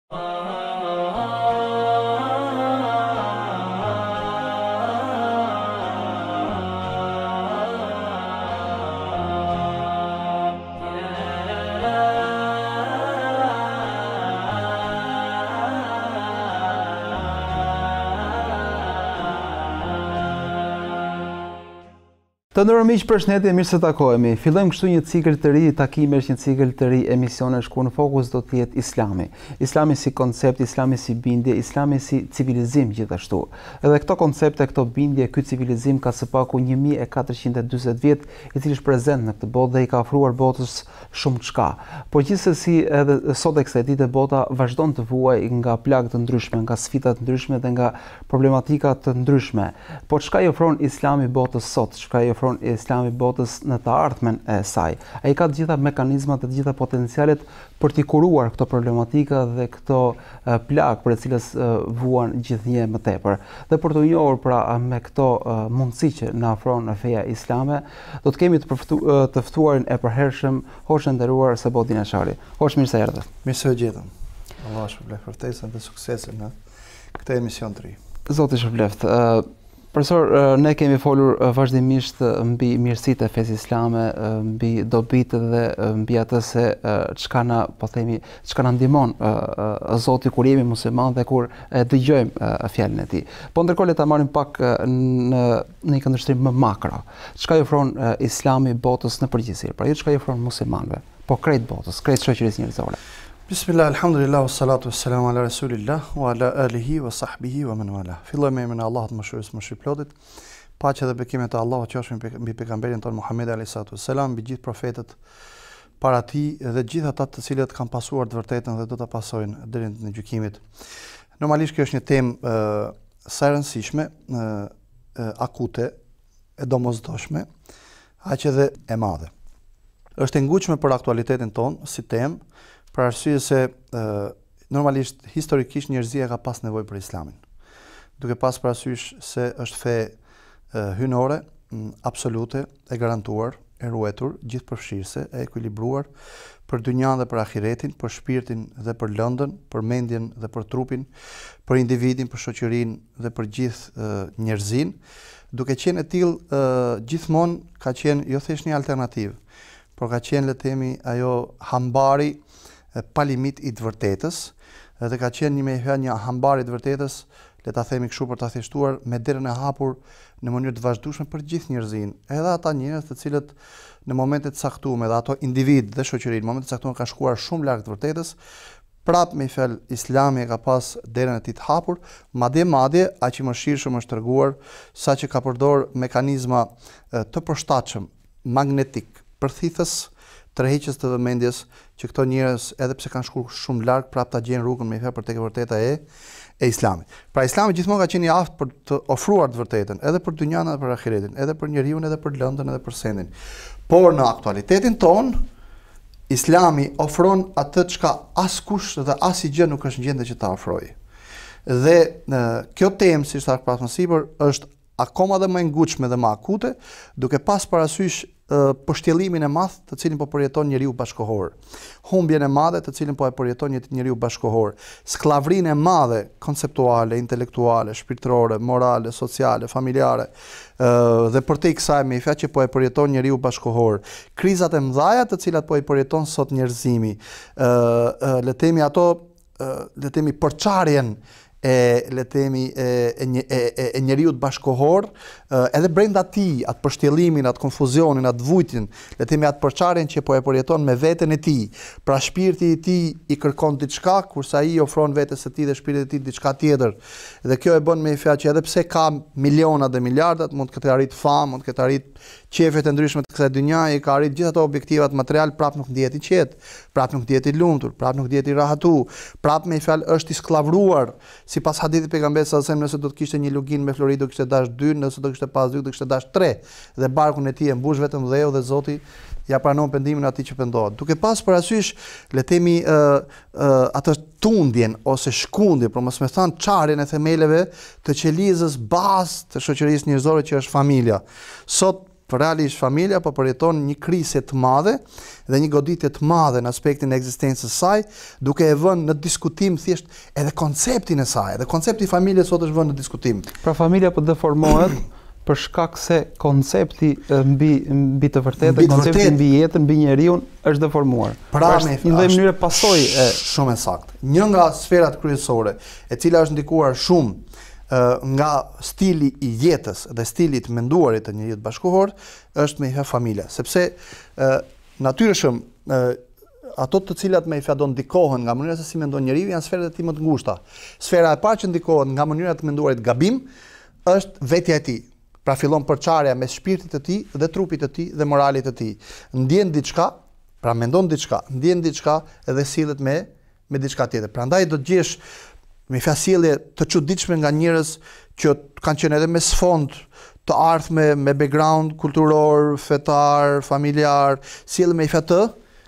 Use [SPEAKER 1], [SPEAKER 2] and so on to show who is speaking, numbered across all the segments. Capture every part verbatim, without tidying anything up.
[SPEAKER 1] Të nderuar miq, përshëndetje, mirë se takohemi. Fillojmë kështu një cikël të ri takimesh, një cikël të ri emisionesh ku në fokus do të jetë Islami. Islami si koncept, Islami si bindje, Islami si civilizim gjithashtu. Edhe këto koncepte, këto bindje, ky civilizim ka së paku një mijë e katërqind e dyzet vjet, i cili është prezent në këtë botë dhe i ka ofruar botës shumë çka. Por gjithsesi edhe sot e kësaj dite bota vazhdon të vuajë nga plagë të ndryshme, nga sfida të ndryshme dhe nga problematika të ndryshme. Po çka i ofron Islami botës sot? Çka i ofron Islami botës në të ardhmen e saj? Ai ka të gjitha mekanizmat, të gjitha potencialet për t'i kuruar këto problematika dhe këto uh, plagë për të cilës uh, vuan gjithnjë më tepër. Dhe për të njohur pra me këto uh, mundësi që na ofron feja islame, do të kemi të, përftu, uh, të ftuarin e përhershëm, hoqë nderuar Sabaudin Jashari. Hoqë, mirë se erdhët.
[SPEAKER 2] Mirë se u gjetëm. Allah shpëlbeft ftesën dhe suksesin në këtë emision të ri.
[SPEAKER 1] Zoti shpëlbeft. Uh, Profesor, ne kemi folur vazhdimisht mbi mirësitë e fesë islame, mbi dobitë dhe mbi atë se çka na, po themi, çka na ndihmon Zoti kur jemi musliman dhe kur dëgjojmë fjalën e tij. Po ndërkohë le ta marrim pak në një këndvështrim më makro. Çka i ofron Islami botës në përgjithësi? Pra jo çka i ofron muslimanëve, po krejt botës, krejt shoqërisë njerëzore.
[SPEAKER 2] Bismillah, alhamdulillah, wassalatu wassalamu ala rasulillah, wa ala alihi wa sahbihi wa man wala. Filloj me emrin e Allahut mëshirës më shplotit. Paqja dhe bekimet e Allahut qofshin mbi pejgamberin ton Muhammed alayhi salatu wassalam, mbi gjithë profetët para tij dhe gjithë ata të cilët kanë pasuar të vërtetën dhe do ta pasojnë deri në gjykimit. Normalisht kjo është një temë sa e rëndësishme, akute, e domosdoshme, aq edhe e madhe. Është e ngujshme për aktualitetin ton si temë, për arsye se e, normalisht historikisht njerëzia ka pas nevojë për Islamin. Duke pas parasysh se është fe e, hynore, m, absolute, e garantuar, e ruetur, gjithëpërfshirëse, e ekuilibruar për dynjan dhe për ahiretin, për shpirtin dhe për lëndën, për mendjen dhe për trupin, për individin, për shoqërinë dhe për gjithë e, njerëzin, duke qenë e tillë gjithmonë ka qenë jo thjesht një alternativë, por ka qenë, le të themi, ajo hambari pa limit i të vërtetës, dhe ka qenë një me një hambari të vërtetës, le ta themi kështu për ta thjeshtuar, me derën e hapur në mënyrë të vazhdueshme për gjithë njerëzin, edhe ata njerëz të cilët në momente të caktuara, edhe ato individ dhe shoqëri në momente të caktuara kanë shkuar shumë larg të vërtetës, prapë me fjalë Islami e ka pas derën e tij të hapur, madje madje aq i mëshirshëm është treguar saqë ka përdor mekanizma të përshtatshëm magnetik përthithës tërheqjes të vëmendjes që këto njerëz edhe pse kanë shkuar shumë larg prapë ta gjejnë rrugën me fjalë për tek e vërteta e e Islamit. Pra Islami gjithmonë ka qenë i aftë për të ofruar të vërtetën, edhe për dynjan edhe për ahiretin, edhe për njeriu edhe për lëndën edhe për sendin. Por në aktualitetin ton Islami ofron atë çka askush dhe asgjë nuk është në gjendje që ta ofrojë. Dhe në, kjo temë, si thash pak më sipër, është akoma dhe më e ngutshme dhe më akute, duke pas parasysh pështjellimin e madh të cilin po përjeton njeriu bashkëkohor, humbjen e madhe të cilin po e përjeton një njeriu bashkëkohor, skllavrinë e madhe konceptuale, intelektuale, shpirtërore, morale, sociale, familjare, dhe përtej kësaj me fjalë që po e përjeton njeriu bashkëkohor, krizat e mëdha të cilat po i përjeton sot njerëzimi, le të themi ato, le të themi përçarjen e le të themi e, e, e, e njeriu të bashkohor, edhe brenda tij atë përshtjellimin, atë konfuzionin, atë vujtin, le të themi atë përçarjen që po e përjeton me veten e tij. Pra shpirti i tij i kërkon diçka, kurse ai ofron vetes së tij dhe shpirtit të tij diçka tjetër. Dhe kjo e bën me fjalë që edhe pse ka miliona dhe miliardat, mund të ketë arrit famë, mund të ketë arrit qefet e ndryshme të kësaj dynjaje, ka arrit gjithë ato objektivat material, prapë nuk ndihet i qetë, prapë nuk ndihet i lumtur, prapë nuk ndihet i rahatu, prapë me fjalë është i skllavruar. Sipas hadithit pejgamberit sallallahu alajhi wasallam, nëse do të kishte një lugin me flori do kishte dash dy, nëse do kishte pas dy do kishte dash tre, dhe barkun e tij e mbush vetëm dheu dhe Zoti ja pranon pendimin atij që pendohet. Duke pas parasysh, le të themi uh, uh, atë tundjen ose shkundje, por mos më thën çarjen e themeleve të qelizës bazë të shoqërisë njerëzore që është familja. Sot Për realisht familja po përjeton një krizë të madhe dhe një goditje të madhe në aspektin e ekzistencës së saj, duke e vënë në diskutim thjesht edhe konceptin e saj, edhe koncepti i familjes sot është vënë në diskutim.
[SPEAKER 1] Pra familja po deformohet për shkak se koncepti mbi mbi të vërtetën, koncepti mbi jetën, mbi njeriu është deformuar.
[SPEAKER 2] Pra me
[SPEAKER 1] një lloj mënyre pasojë e
[SPEAKER 2] shumë e saktë. Një nga sferat kryesore, e cila është ndikuar shumë nga stili i jetës dhe stili të menduarit të njeriut bashkëkohor, është me i fjalë familja, sepse natyrshëm ato të cilat me i fjalë do ndikohen nga mënyra se si mendon njeriu janë sferat e tij më të ngushta. Sfera e parë që ndikohet nga mënyra të menduarit gabim është vetja e tij. Pra fillon përçarja mes shpirtit të tij dhe trupit të tij dhe moralit të tij. Ndjen diçka, pra mendon diçka, ndjen diçka dhe sillet me me diçka tjetër. Prandaj do të gjesh me fjasjellje të çuditshme nga njerëz që kanë qenë edhe me sfond të ardhme, me background kulturor, fetar, familjar, sjellën me fjalë të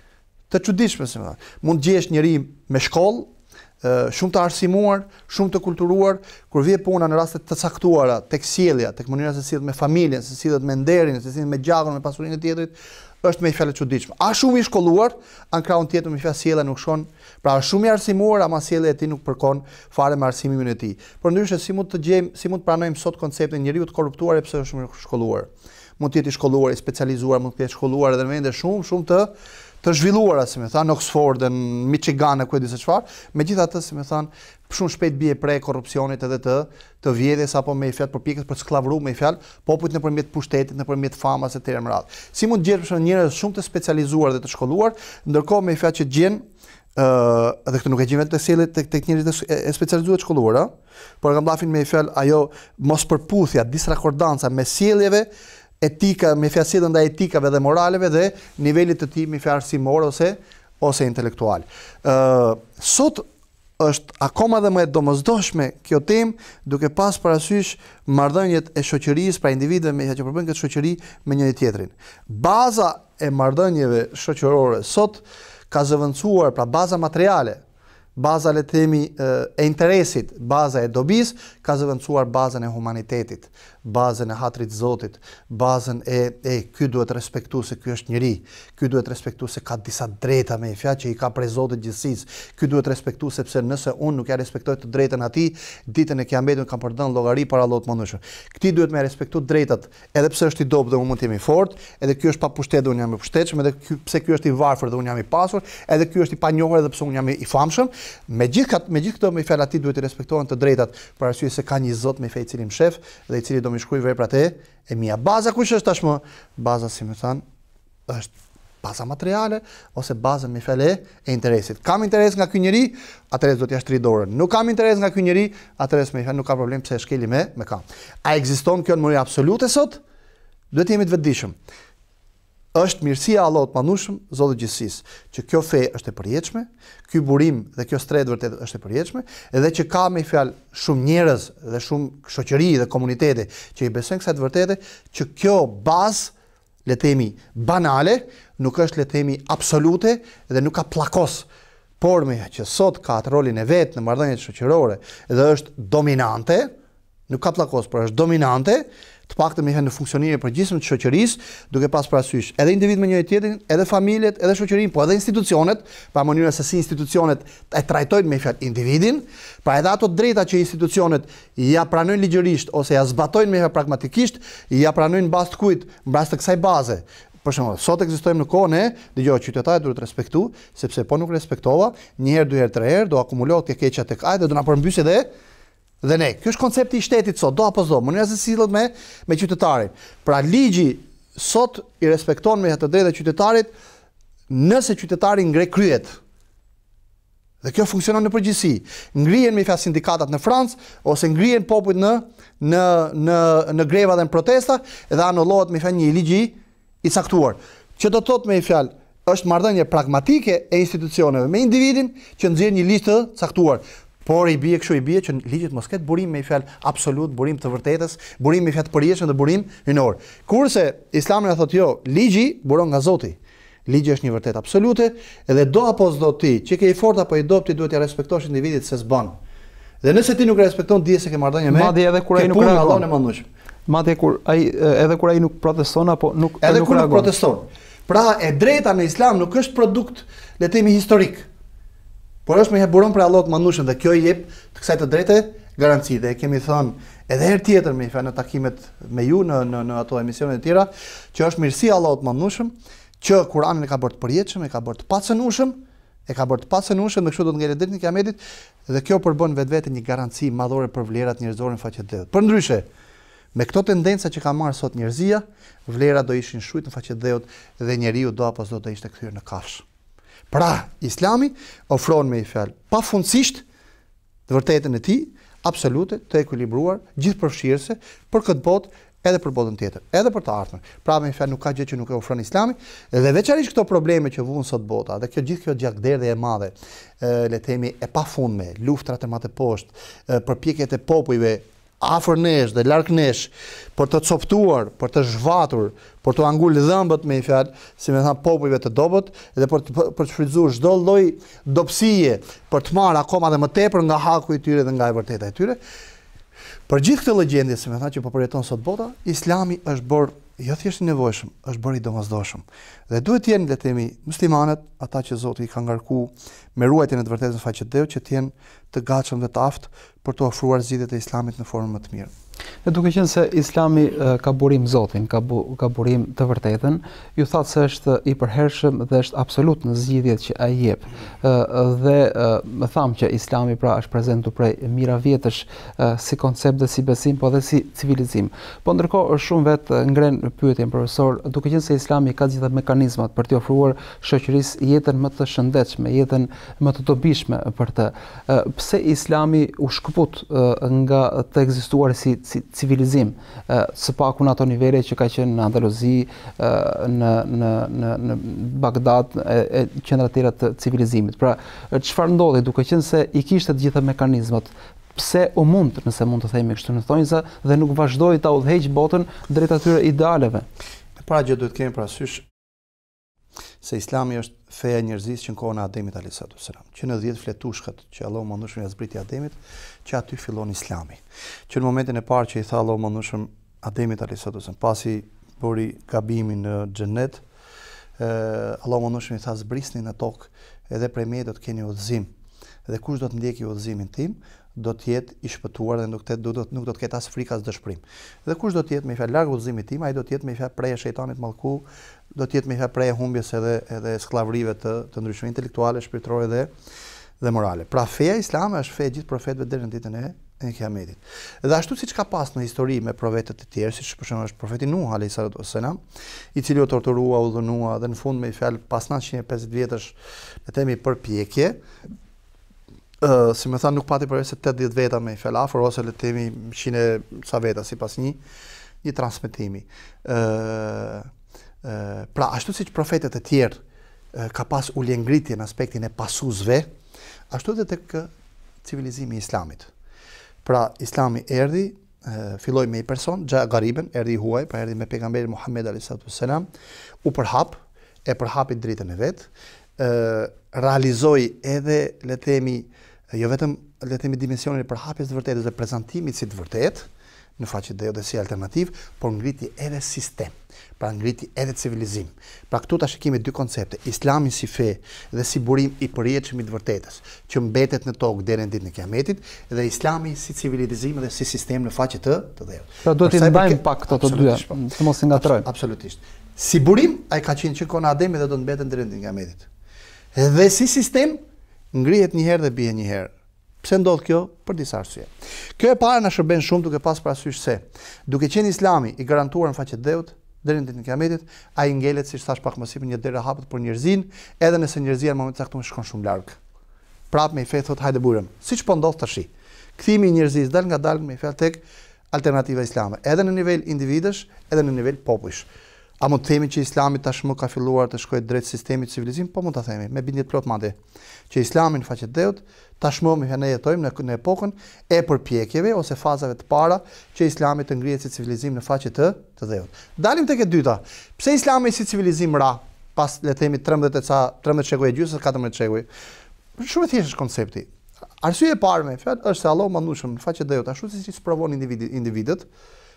[SPEAKER 2] të çuditshme, si më thënë. Mund të gjesh njëri me shkollë, shumë të arsimuar, shumë të kulturuar, kur vjen puna në raste të caktuara, tek sjellja, tek mënyra se sillet me familjen, se sillet me nderin, se sillet me gjakun, me pasurinë e tjetrit, është me fjalë çuditshme. A shumë i shkolluar, an krahun tjetër me fjalë sjellja nuk shkon. Pra është shumë i arsimuar, ama sjellja e tij nuk përkon fare me arsimimin e tij. Përndryshe si mund të gjejmë, si mund të pranojmë sot konceptin njeriu të korruptuar e pse është shumë i shkolluar. Mund të jetë i shkolluar, i specializuar, mund të jetë shkolluar edhe në vende shumë, shumë të të zhvilluara, si më thënë, në Oxford, në Michigan, ku e di se çfarë. Megjithatë, si më thënë, shumë shpejt bie prej korrupsionit edhe të të vjedhjes apo me fjalë përpjekjes për të skllavëruar me fjalë popujt nëpërmjet pushtetit, nëpërmjet famës e tjerë më radh. Si mund të gjesh njerëz shumë të specializuar dhe të shkolluar, ndërkohë me fjalë që gjen ë uh, edhe këtë nuk e gjen vetë të sjellë tek tek njerëzit e specializuar të shkolluar, ë, por kam dafin me fjalë ajo mos përputhja, disrakordanca me sjelljeve etika, me fjasjellën ndaj etikave dhe moraleve dhe nivelit të tij me fjalë arsimor ose ose intelektual. Ë uh, sot është akoma dhe më e domosdoshme kjo temë, duke pas parasysh marrëdhëniet e shoqërisë, pra individëve me që përbën këtë shoqëri me njëri tjetrin. Baza e marrëdhënieve shoqërore sot ka zëvendësuar, pra baza materiale, baza le të themi e interesit, baza e dobis, ka zëvendësuar bazën e humanitetit, bazën e hatrit të Zotit, bazën e e ky duhet respektuar se ky është njeri, ky duhet respektuar se ka disa drejta me fjalë që i ka prej Zotit gjithësisë, ky duhet respektuar sepse nëse unë nuk ja respektoj të drejtën atij, ditën e Kiametit kam për të dhënë llogari para Allahut të Mëndshëm. Këti duhet me respektuar drejtat, edhe pse është i dobët dhe unë mund të jemi fort, edhe ky është pa pushtet dhe unë jam i pushtetshëm, edhe ky pse ky është i varfër dhe unë jam i pasur, edhe ky është i panjohur edhe pse unë jam i famshëm. Megjithatë, megjithëto me fjalë atij duhet të respektohen të drejtat, për arsye se ka një Zot me fe i cili më shef dhe i cili do më shkruaj veprat e e mia. Baza kush është tashmë? Baza, si më thënë, është baza materiale ose baza me fjalë e interesit. Kam interes nga ky njeri, atëherë do t'ia shtri dorën. Nuk kam interes nga ky njeri, atëherë me fjalë nuk ka problem pse e shkeli me me kam. A ekziston kjo në mënyrë absolute sot? Duhet të jemi të vetëdijshëm. Është mirësia e Allahut Madhnushëm, Zoti i gjithësisë, që kjo fe është e përjetshme, ky burim dhe kjo stret vërtet është e përjetshme, edhe që ka me fjalë shumë njerëz dhe shumë shoqëri dhe komunitete që i besojnë kësaj të vërtete, që kjo bazë, le të themi, banale, nuk është le të themi absolute dhe nuk ka pllakos, por me që sot ka atë rolin e vet në marrëdhëniet shoqërore dhe është dominante, nuk ka pllakos, por është dominante, të paktën me në funksionimin e përgjithshëm të shoqërisë, duke pas parasysh edhe individ me njëri tjetrin, edhe familjet, edhe shoqërinë, po edhe institucionet, pa mënyra se si institucionet e trajtojnë me fjalë individin, pra edhe ato drejta që institucionet ja pranojnë ligjërisht ose ja zbatojnë me fjalë pragmatikisht, ja pranojnë mbas të kujt, mbas të kësaj baze. Për shembull, sot ekzistojmë në kohën e, dëgjoj, qytetarët duhet respektu, sepse po nuk respektova, një herë, dy herë, tre herë, do akumulohet ke keqja tek ai dhe do na përmbysë edhe Dhe ne, kjo është koncepti i shtetit sot, do apo s'do, mënyra se si sillet me me qytetarin. Pra ligji sot i respekton me atë drejtë e qytetarit nëse qytetari ngre kryet. Dhe kjo funksionon në përgjithësi. Ngrihen me fjalë sindikatat në Francë ose ngrihen popujt në në në në greva dhe në protesta dhe anullohet me fjalë një ligji i caktuar. Që do të thotë me fjalë është marrëdhënie pragmatike e institucioneve me individin që nxjerr një listë të caktuar. Por i bie kështu i bie që ligjet mos ketë burim me fjalë absolut, burim të vërtetës, burim me fjalë të përjetshëm dhe burim hynor. Kurse Islami na thotë jo, ligji buron nga Zoti. Ligji është një vërtetë absolute dhe do apo s'do ti, që ke i fortë apo i dobët, ti duhet t'ia respektosh individit se s'bën. Dhe nëse ti nuk e respekton, dije se ke marrëdhënie me
[SPEAKER 1] madje edhe kur ai nuk
[SPEAKER 2] respekton Allahun e Madhnueshëm.
[SPEAKER 1] Madje kur ai edhe kur ai nuk proteston apo nuk
[SPEAKER 2] edhe
[SPEAKER 1] nuk
[SPEAKER 2] kur nuk
[SPEAKER 1] reagon.
[SPEAKER 2] proteston. Pra e drejta në Islam nuk është produkt, le të themi, historik. Por është me buron për Allahut mandueshëm dhe kjo i jep të kësaj të drejte garanci dhe e kemi thënë edhe herë tjetër me në takimet me ju në në, në ato emisione të tjera që është mirësia e Allahut mandueshëm që Kur'anin e ka bërë të përjetshëm, e ka bërë të pacënueshëm, e ka bërë të pacënueshëm dhe kështu do të ngelet deri në Kiametit dhe kjo përbën vetvete një garanci madhore për vlerat njerëzore në faqe të dhëut. Përndryshe, me këto tendenca që ka marrë sot njerëzia, vlerat do ishin shujt në faqe të dhëut dhe njeriu do apo s'do të ishte kthyer në kafsh. Pra, Islami ofron me i fjalë pafundësisht të vërtetën e tij, absolute, të ekuilibruar, gjithëpërfshirëse për këtë botë edhe për botën tjetër, edhe për të ardhmen. Pra me fjalë nuk ka gjë që nuk e ofron Islami, dhe veçanërisht këto probleme që vuan sot bota, dhe kjo gjithë kjo gjakderdhje e madhe, le të themi e pafundme, luftrat e madhe poshtë, përpjekjet e popujve afër nesh dhe larg nesh për të coptuar, për të zhvatur, për të angul dhëmbët me fjalë, si më thënë popujve të dobët dhe për të për të shfrytzuar çdo lloj dobësie, për të marrë akoma dhe më tepër nga haku i tyre dhe nga e vërteta e tyre. Për gjithë këtë legjendë, si më thënë që po përjeton sot bota, Islami është bërë jo thjesht i nevojshëm, është bërë i domosdoshëm. Dhe duhet të jenë, le të themi, muslimanët, ata që Zoti i ka ngarkuar me ruajtjen e të vërtetës në faqe të dhëut, që të jenë të gatshëm dhe të aftë për të ofruar zgjidhjet e Islamit në formën më të mirë.
[SPEAKER 1] Dhe duke qenë se Islami uh, ka burim Zotin, ka, bu, ka burim të vërtetën, ju thatë se është i përhershëm dhe është absolut në zgjidhjet që ai jep. Uh, dhe uh, më thamë që Islami pra është prezentuar prej mira vjetësh uh, si koncept dhe si besim, po dhe si civilizim. Po ndërkohë është shumë vetë ngren pyetjen profesor, duke qenë se Islami ka gjitha mekanizmat për t'i ofruar shoqërisë jetën më të shëndetshme, jetën më të dobishme për të. Uh, pse Islami u shkëput uh, nga të ekzistuar si si civilizim, së paku në ato nivele që ka qenë në Andaluzi, në në në në Bagdad, e, e qendra të tjera të civilizimit. Pra, çfarë ndodhi duke qenë se i kishte të gjitha mekanizmat? Pse u mund, nëse mund të themi kështu në thonjza, dhe nuk vazhdoi ta udhëheq botën drejt atyre idealeve?
[SPEAKER 2] Para gjë duhet kemi parasysh se Islami është feja e njerëzisë që në kohën e Ademit alayhis salam, që në dhjetë fletushkët që Allahu mandueshëm ia zbriti Ademit, që aty fillon Islami. Që në momentin e parë që i tha Allahu mandueshëm Ademit alayhis salam, pasi bëri gabimin në xhenet, Allahu mandueshëm i tha zbrisni në tokë edhe prej meje do të keni udhëzim. Dhe kush do të ndjekë udhëzimin tim, do të jetë i shpëtuar dhe nuk, të, do, do, nuk do të ketë as frikë as dëshpërim. Dhe kush do të jetë me fjalë larg udhëzimit tim, ai do të jetë me fjalë prej shejtanit mallku, do të jetë me fjalë prej humbjes edhe edhe skllavërive të të ndryshme intelektuale, shpirtërore dhe dhe morale. Pra feja islame është feja e gjithë profetëve deri në ditën e e Kiametit. Dhe ashtu siç ka pas në histori me profetët e tjerë, siç për shembull është profeti Nuh alayhis salam, i cili u torturua, u dhunua dhe në fund me fjalë pas nëntëqind e pesëdhjetë vjetësh, le të themi përpjekje, Uh, si më thanë nuk pati përveç se tetëdhjetë veta me fjalë afër ose le të themi njëqind sa veta sipas një një transmetimi. Uh, uh, pra ashtu siç profetët e tjerë uh, ka pas ulje ngritje në aspektin e pasuesve, ashtu edhe tek civilizimi i Islamit. Pra Islami erdhi, uh, filloi me një person, Gja Gariben, erdhi i huaj, pra erdhi me pejgamberin Muhammed alayhis salam, u përhap, e përhapi dritën e vet, uh, realizoi edhe le të themi jo vetëm le të themi dimensionin e përhapjes të vërtetës dhe prezantimit si të vërtetë në faqe të dhe si alternativë, por ngriti edhe sistem, pra ngriti edhe civilizim. Pra këtu tash kemi dy koncepte, Islami si fe dhe si burim i përjetshëm i të vërtetës, që mbetet në tokë deri në ditën e Kiametit, dhe Islami si civilizim dhe si sistem në faqe të të dhëut.
[SPEAKER 1] Pra duhet të ndajmë pak këto të dyja, të mos i ngatrojmë.
[SPEAKER 2] Absolutisht. Si burim ai ka qenë që kohën e Ademit dhe do të mbetet deri në ditën e Kiametit. Dhe si sistem ngrihet një herë dhe bie një herë. Pse ndodh kjo? Për disa arsye. Kjo e para na shërben shumë duke pas parasysh se duke qenë Islami i garantuar në faqe të dhëut deri në ditën e Kiametit, ai ngelet siç thash pak më sipër një derë hapet për njerëzin, edhe nëse njerëzia në moment të caktuar shkon shumë larg. Prap me i fe thot hajde burëm. Siç po ndodh tash. Kthimi i njerëzisë dal nga dal me fjalë tek alternativa islame, edhe në nivel individësh, edhe në nivel popujsh. A mund të themi që Islami tashmë ka filluar të shkojë drejt sistemit të civilizim? Po mund ta themi, me bindje plot madje, që Islami në faqe të dhëut tashmë me ne jetojmë në, në epokën e përpjekjeve ose fazave të para që Islami të ngrihet si civilizim në faqe të të dhëut. Dalim tek e dyta. Pse Islami si civilizim ra pas le të themi trembëdhjetë ca trembëdhjetë shekuj e gjysmë, katërmbëdhjetë shekuj? Shumë e thjeshtë është koncepti. Arsyeja e parë me fjalë është se Allahu mandueshëm në faqe të dhëut ashtu siç provon individ, individët,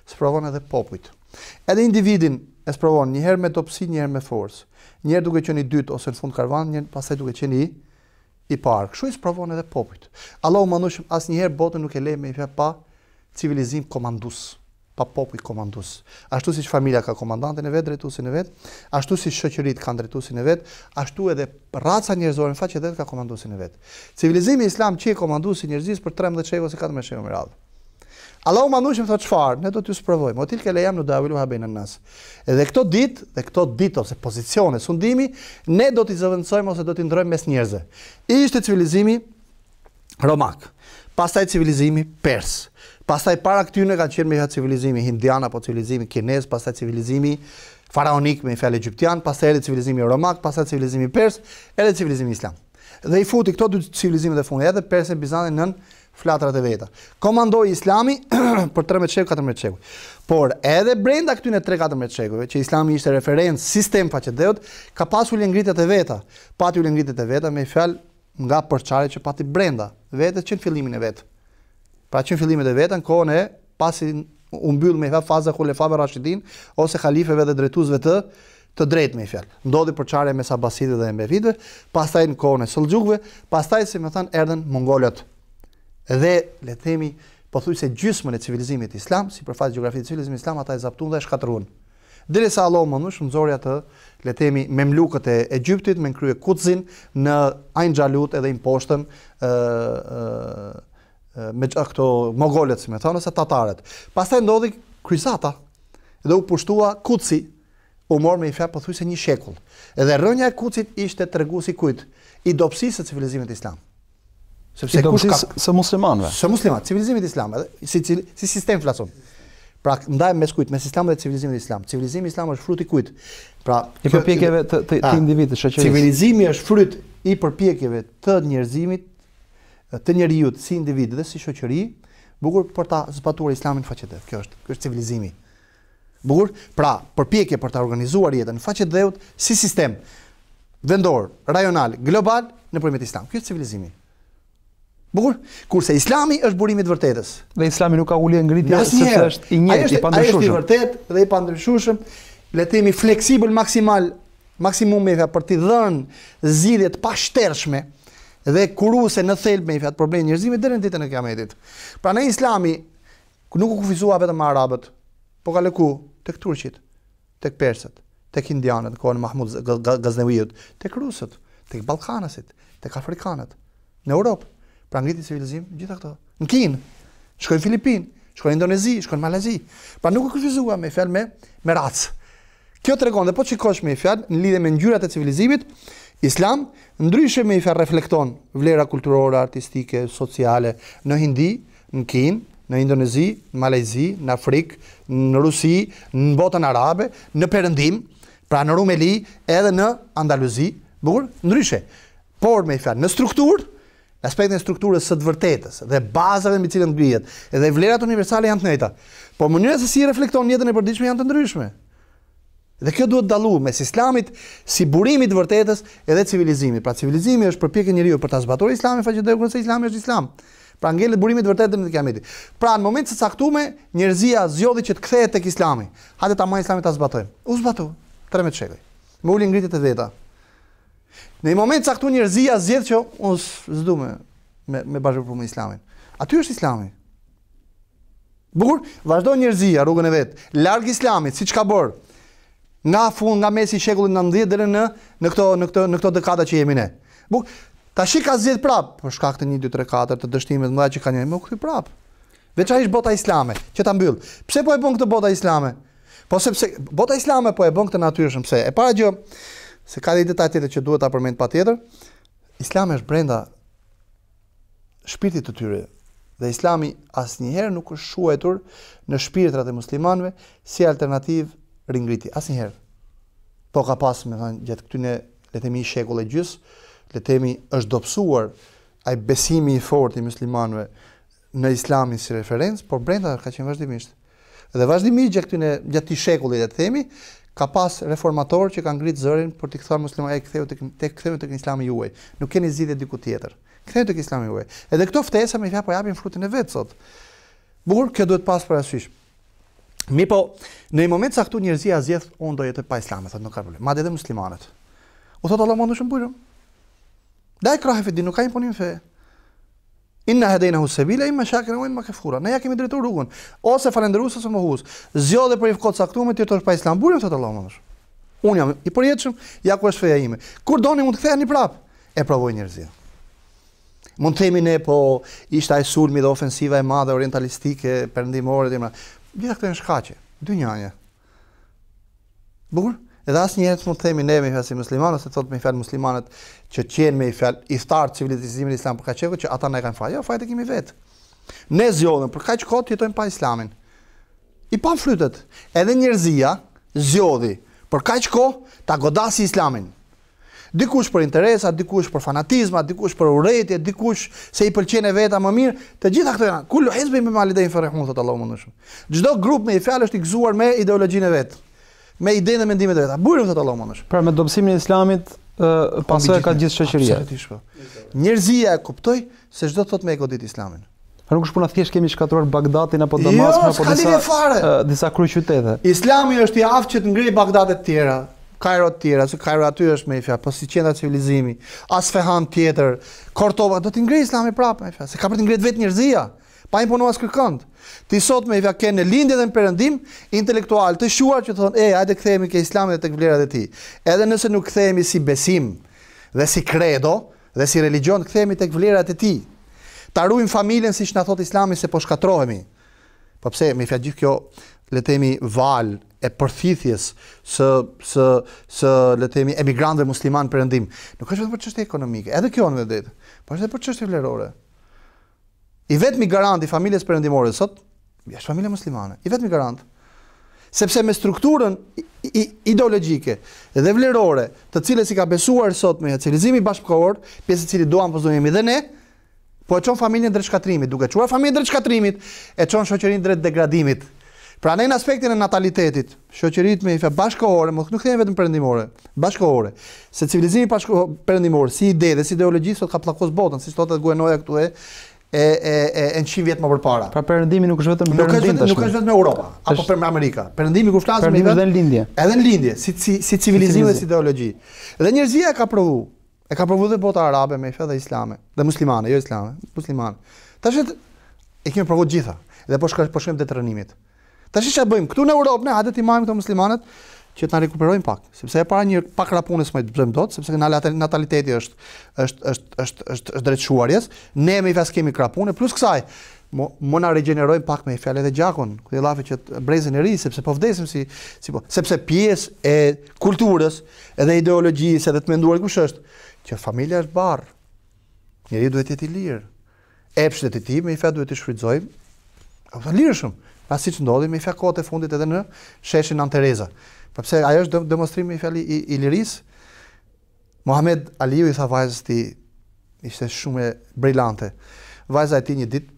[SPEAKER 2] sprovon edhe popujt. Edhe individin e sprovon një herë me dobësi, një herë me forcë. Një herë duke qenë i dytë ose në fund karvan, një herë pastaj duke qenë i i parë. Kështu i sprovon edhe popujt. Allahu mandueshëm asnjëherë botën nuk e lej me fjalë pa civilizim komandues, pa popull komandues. Ashtu siç familja ka komandantin e vet, drejtuesin e vet, ashtu si shoqëritë kanë drejtuesin e vet, ashtu edhe raca njerëzore në faqe vet ka komanduesin e vet. Civilizimi islam që e komanduesi njerëzisë për trembëdhjetë shekuj ose katërmbëdhjetë shekuj me radhë. Allahu mandueshëm thotë çfarë? Ne do t'ju sprovojmë. O tilke lejam nu dawilu ha bejna nas. Edhe këto ditë, dhe këto ditë ose pozicione, sundimi, ne do t'i zëvendësojmë ose do t'i ndrojmë mes njerëzve. Ishte civilizimi romak, pastaj civilizimi pers. Pastaj para këtyre kanë qenë me civilizimi hindian apo civilizimi kinez, pastaj civilizimi faraonik me fjalë egjiptian, pastaj edhe civilizimi romak, pastaj civilizimi pers, edhe civilizimi islam. Dhe i futi këto dy civilizime të fundit, edhe persë e bizantin nën flatrat e veta. Komandoi Islami për trembëdhjetë shekuj, katërmbëdhjetë shekuj. Por edhe brenda këtyre tre katërmbëdhjetë shekujve, që Islami ishte referencë, sistem faqedeut, ka pasur ngritjet e veta. Pati ngritjet e veta me fjalë nga përçarjet që pati brenda vetë që në fillimin e vet. Pra që në fillimet e veta në kohën e pasi u mbyll me faza xulefave rashidin ose halifeve dhe drejtuesve të të drejtë me fjalë. Ndodhi përçarja mes Abasidëve dhe Emevitëve, pastaj në kohën e Selxhukëve, pastaj si më thënë erdhën mongolët. Dhe le të themi pothuajse gjysmën e civilizimit islam, sipërfaqe gjeografisë e civilizimit islam ata e zaptuan dhe e shkatëruan. Derisa Allahu mëndush nxori atë, le të themi memlukët e Egjiptit me krye Kutzin në Ain Xhalut edhe imposhtën ë ë me këto mogolët, si më thonë, ose tatarët. Pastaj ndodhi kryesata dhe u pushtua Kutsi, u mor me i fjalë pothuajse një shekull. Edhe rrënja e Kutsit ishte treguesi kujt? I dobësisë së civilizimit islam. Sepse kush ka
[SPEAKER 1] së muslimanëve.
[SPEAKER 2] Së muslimanëve, civilizimit islam, edhe si si sistem flason. Pra ndaj mes kujt, mes islamit dhe civilizimit islam. Civilizimi islam është fruti kujt? Pra
[SPEAKER 1] i përpjekjeve të të, të individit, shoqërisë.
[SPEAKER 2] Civilizimi është fryt i përpjekjeve të njerëzimit, të njeriut si individ dhe si shoqëri, bukur për ta zbatuar islamin faqedet. Kjo është, kjo është civilizimi. Bukur, pra përpjekje për ta organizuar jetën faqedet si sistem vendor, rajonal, global nëpërmjet islam. Kjo është civilizimi. Bukur, kurse Islami është burimi i vërtetës.
[SPEAKER 1] Dhe Islami nuk ka ulje ngritje sepse është i njëjtë, i pandryshueshëm.
[SPEAKER 2] Ai është i vërtetë dhe i pandryshueshëm, le të themi fleksibël maksimal, maksimum me për të dhënë zgjidhje të pashtershme dhe kuruse në thelb me fat problemin e njerëzimit deri në ditën e Kiametit. Prandaj Islami nuk u kufizua vetëm me arabët, po ka lëku tek turqit, tek persët, tek indianët, kohën e Mahmud Gazneviut, tek rusët, tek ballkanasit, tek afrikanët, në Europë. Pra ngriti civilizim gjitha këto. Në Kinë, shkojnë në Filipinë, shkojnë në Indonezi, shkojnë në Malazi. Pra nuk u kufizua me fjalë me me racë. Kjo tregon dhe po shikosh me fjalë në lidhje me ngjyrat e civilizimit, Islam ndryshe me fjalë reflekton vlera kulturore, artistike, sociale në Hindi, në Kinë, në Indonezi, në Malezi, në Afrikë, në Rusi, në botën arabe, në Perëndim, pra në Rumeli, edhe në Andaluzi, bukur, ndryshe. Por me fjalë në strukturë, aspektin e strukturës së të vërtetës dhe bazave mbi cilën ngrihet, edhe vlerat universale janë të njëjta. Por mënyra se si reflekton jetën e përditshme janë të ndryshme. Dhe kjo duhet dalluar mes Islamit si burimi i vërtetës edhe civilizimit. Pra civilizimi është përpjekja e njeriu për ta zbatuar Islamin, faqe kurse Islami është Islam. Pra ngelet burimi i vërtetë në Kiametin. Pra në moment të caktuar njerëzia zgjodhi që të kthehet tek Islami. Hajde ta marrim Islamin ta zbatojmë. U zbatu trembëdhjetë shekuj. Me ulin ngritjet e veta. Në një moment caktuar njerëzia zgjedh që unë s'du me me, me bashkëpunë me Islamin. Aty është Islami. Bukur, vazhdon njerëzia rrugën e vet, larg Islamit, siç ka bërë. Nga fund, nga mesi i shekullit nëntëdhjetë deri në në këto në këto në këto dekada që jemi ne. Bukur, tash ka zgjedh prap për shkak të një dy tre katër të dështimeve të mëdha që kanë, më u kthy prap. Veçanërisht bota islame, që ta mbyll. Pse po e bën këtë bota islame? Po sepse bota islame po e bën këtë natyrshëm, pse? E para gjë se ka një detaj tjetër që duhet ta përmend patjetër, Islami është brenda shpirtit të tyre. Dhe Islami asnjëherë nuk është shuetur në shpirtrat e muslimanëve si alternativë ringritje, asnjëherë. Po ka pas, më thënë, gjatë këtyre le të themi shekull e gjys, le të themi është dobësuar ai besimi i fortë i muslimanëve në Islamin si referencë, por brenda ka qenë vazhdimisht. Dhe vazhdimisht gjatë këtyre gjatë këtij shekulli le të themi ka pas reformator që kanë ngrit zërin për të kthyer muslimanët, ktheu tek tek ktheu tek Islami juaj. Nuk keni zgjidhje diku tjetër. Ktheu tek Islami juaj. Edhe këto ftesa me fjalë po japin frutin e vet sot. Bukur, kjo duhet pas parasysh. Mi po, në një moment caktuar njerëzia zgjedh, unë do jetoj pa islam, thotë nuk ka problem. Madje edhe muslimanët. U thotë Allah më shumë bujëm. Dai krahe fi din, nuk ka imponim fe. Inna hadaynahu sabila imma shakiran wa imma kafura. Ne ja kemi drejtuar rrugën, ose falendërues ose mohues. Zgjodhe për një kohë caktuar me të pa islam, bujëm thotë Allah më shumë. Unë jam i përjetshëm, ja ku është feja ime. Kur doni mund të ktheheni prap. E provoj njerëzia. Mund të themi ne po ishte ai sulmi dhe ofensiva e madhe orientalistike, perëndimore dhe gjitha këto janë shkaqe, dy njëje. Bukur? Edhe asnjëherë mund të themi ne me fjalë si muslimanë, ose thotë me fjalë muslimanët që qenë me fjalë i thartë civilizimin islam për kaq që ata na kanë fal. Jo, fajt e kemi vetë. Ne zgjodhëm për kaq kohë të jetojmë pa islamin. I pa flytet. Edhe njerëzia zgjodhi për kaq kohë ta godasi islamin. Dikush për interesa, dikush për fanatizma, dikush për urrëtie, dikush se i pëlqen e veta më mirë, të gjitha këto janë. Kullu hizbin bima ladayhim farihun, thot Allahu më shumë. Çdo grup me fjalë është i gëzuar me ideologjinë e vet, me idenë dhe mendimet e veta. Bujëm thot Allahu më shumë.
[SPEAKER 1] Pra me dobësimin e islamit, pasojë ka gjithë shoqëria.
[SPEAKER 2] Njerëzia e kuptoi se çdo thot me e godit islamin.
[SPEAKER 1] Pra nuk është puna thjesht kemi shkatruar Bagdatin apo Damaskun apo disa disa kryeqytete.
[SPEAKER 2] Islami është i aftë që të ngrej Bagdadet të tjera. Kairo të tjera, se Kairo aty është me fjalë, po si qendra civilizimi, Asfahan tjetër, Kortova, do t'i ngrej Islami prapë me fjalë, se ka për të ngritur vetë njerëzia, pa imponuar as kërkënd. Ti sot me fjalë kanë në lindje dhe në perëndim intelektual të shuar që thonë, "E, hajde kthehemi ke Islami dhe tek vlerat e tij." Edhe nëse nuk kthehemi si besim dhe si credo dhe si religjion, kthehemi tek vlerat e tij. Ta ruajmë familjen siç na thot Islami se po shkatrohemi. Po pse me fjalë gjithë kjo le të themi val e përthithjes së së së le të themi emigrantëve musliman perëndim. Nuk është vetëm për çështje ekonomike, edhe kjo në vetë, por është edhe për çështje vlerore. I vetmi garant i familjes perëndimore sot është familja muslimane. I vetmi garant. Sepse me strukturën ideologjike dhe vlerore, të cilës i ka besuar sot me civilizimi bashkëkohor, pjesë e cili duam po jemi dhe ne, po e çon familjen drejt shkatrimit, duke çuar familjen drejt shkatrimit, e çon shoqërinë drejt degradimit. Pra në aspektin e natalitetit, shoqëritë me fjalë bashkëkohore, nuk themi vetëm perëndimore, bashkëkohore, se civilizimi perëndimor si ide dhe si ideologji sot ka pllakos botën, siç thotë Guenoja këtu e e e e njëqind vjet më përpara.
[SPEAKER 1] Pra perëndimi nuk është vetëm perëndim tash.
[SPEAKER 2] Nuk është vetëm në Europë apo për Amerika. Perëndimi kur flasim
[SPEAKER 1] me edhe në lindje.
[SPEAKER 2] Edhe në lindje, si si si civilizim dhe si ideologji. Dhe njerëzia e ka provu. E ka provu dhe bota arabe me fjalë islame, dhe muslimane, jo islame, muslimane. Tash e kemi provu gjitha. Dhe po shkojmë po shkojmë te trënimit. Tash çfarë bëjmë? Këtu në Europë ne hajde të marrim këto muslimanët që të na rikuperojnë pak, sepse e para një pak rapunës më të bëjmë dot, sepse nataliteti është është është është është është drejtshuarjes. Ne me fjalë kemi krapunë, plus kësaj mo na regjenerojmë pak me fjalë edhe gjakun, ku i llafi që brezin e ri, sepse po vdesim si si po, sepse pjesë e kulturës edhe ideologjisë edhe të menduar kush është që familja është barr. Njeriu duhet të jetë i lirë. Epshtet e tij me fjalë duhet të shfrytëzojmë. Apo lirshëm. Pasi që ndodhi me fjalë kohët e fundit edhe në sheshin Nën Tereza. Po pse ajo është demonstrim me fjalë i, i lirisë. Muhamet Aliu i tha vajzës ti ishte shumë e brillante. Vajza e tij një ditë